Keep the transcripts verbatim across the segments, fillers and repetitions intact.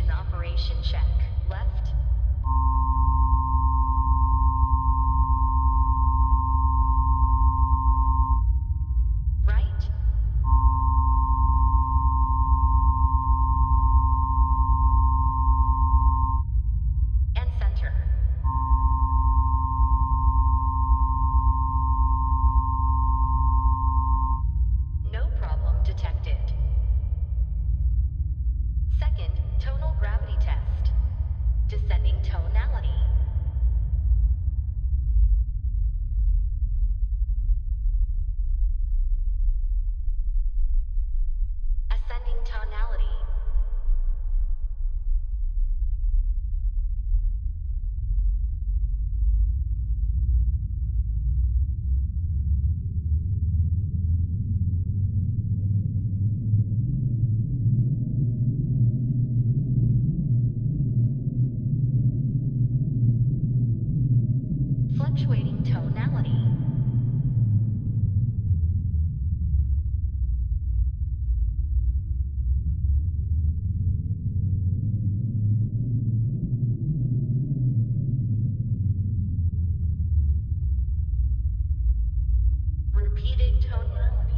operation check. Left. Right. And center. No problem detected. Second, tonal gravity test. Descending tonality. Ascending tonality. Fluctuating tonality. Repeated tonality.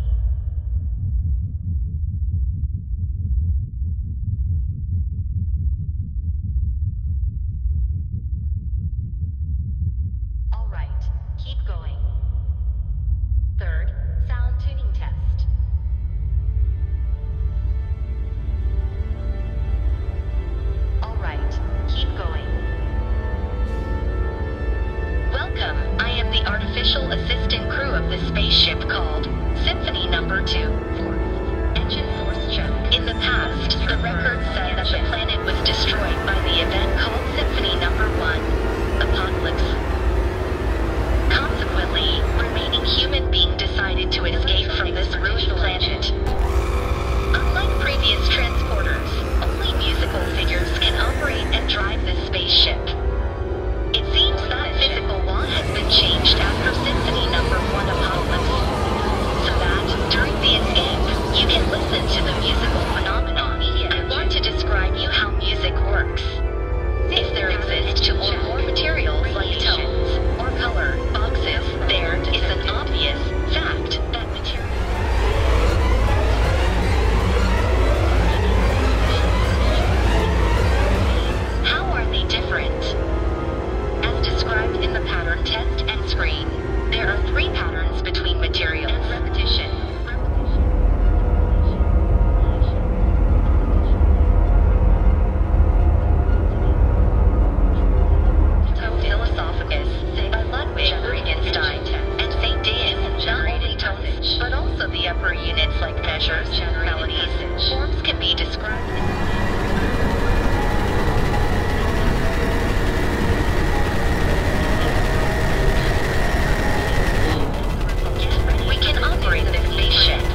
All right, keep going. Third, sound tuning test. All right, keep going. Welcome, I am the artificial assistant crew of the spaceship called Symphony Number Two. Fourth, engine force check. In the past, the record said that the planet was destroyed by the event called Symphony Number One, Apocalypse. Consequently, remaining human being decided to escape from this ruined planet. Unlike previous transporters, only musical figures can operate and drive this spaceship. It seems that physical law has been changed after Symphony Number One Apocalypse, so that, during the escape, you can listen to the musical phenomenon. I want to describe you how music works. If there exist two or more materials like tones or color boxes, there is an obvious fact that material. How are they different? As described in the pattern test and screen, there are three patterns between material and repetition. But also the upper units like measures, melodies, forms can be described. We can operate this spaceship